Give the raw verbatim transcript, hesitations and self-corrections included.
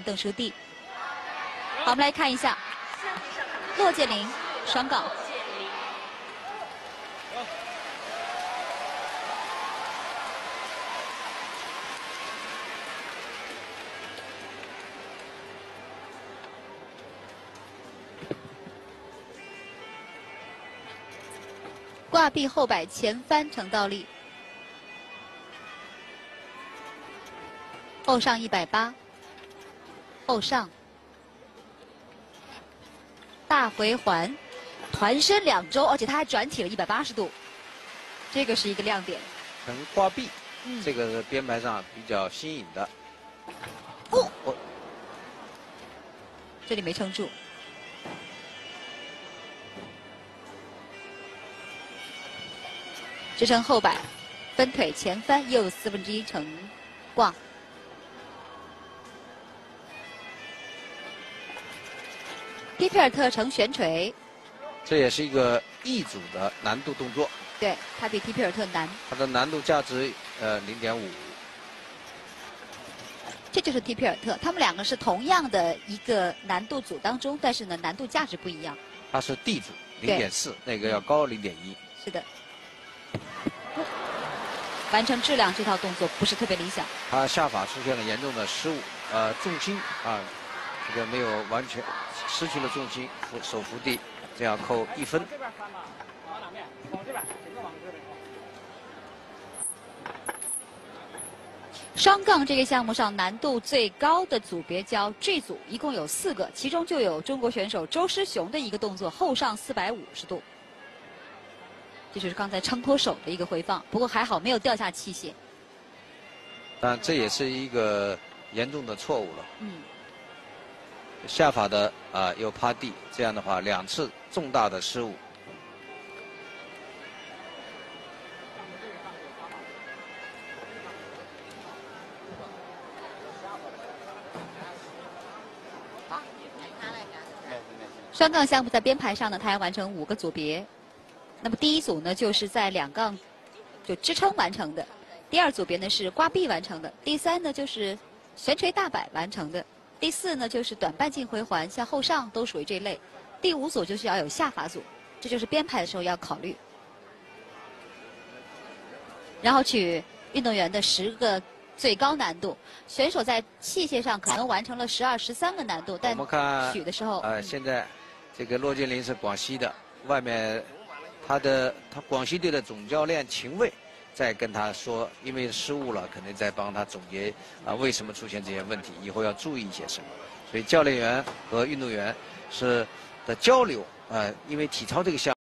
邓书弟。好，我们来看一下骆建林双杠。 挂臂后摆前翻成倒立，后上一百八，后上，大回环，团身两周，而且他还转体了一百八十度，这个是一个亮点。 横挂臂， 嗯、 这个是编排上比较新颖的。 哦， 哦这里没撑住。 支撑后摆，分腿前翻，右四分之一成挂。皮皮尔特成悬垂， 这也是一个异组的难度动作。 对，它比皮皮尔特难。 它的难度价值呃零点五。 这就是皮皮尔特，他们两个是同样的一个难度组当中，但是呢难度价值不一样。 它是 D 组零点四，那个要高零点一。 是的。 完成质量这套动作不是特别理想， 他下法出现了严重的失误，呃，重心啊，这个没有完全失去了重心，扶手扶地，这样扣一分。 双杠这个项目上难度最高的组别叫 G 组，一共有四个，其中就有中国选手周诗雄的一个动作后上四百五十度。 这就是刚才撑脱手的一个回放，不过还好没有掉下器械。 但这也是一个严重的错误了。 嗯。 下法的啊、呃、又趴地，这样的话两次重大的失误。 双杠项目在编排上呢，它要完成五个组别。 那么第一组呢，就是在两杠就支撑完成的；第二组别呢是挂臂完成的；第三呢就是悬垂大摆完成的；第四呢就是短半径回环，像后上都属于这类；第五组就是要有下法组，这就是编排的时候要考虑。然后取运动员的十个最高难度，选手在器械上可能完成了十二、十三个难度，但我们看取的时候， 呃，现在这个骆建林是广西的，外面。 他的他广西队的总教练秦卫在跟他说，因为失误了，肯定在帮他总结啊为什么出现这些问题，以后要注意一些什么。所以教练员和运动员是的交流啊、呃，因为体操这个项目。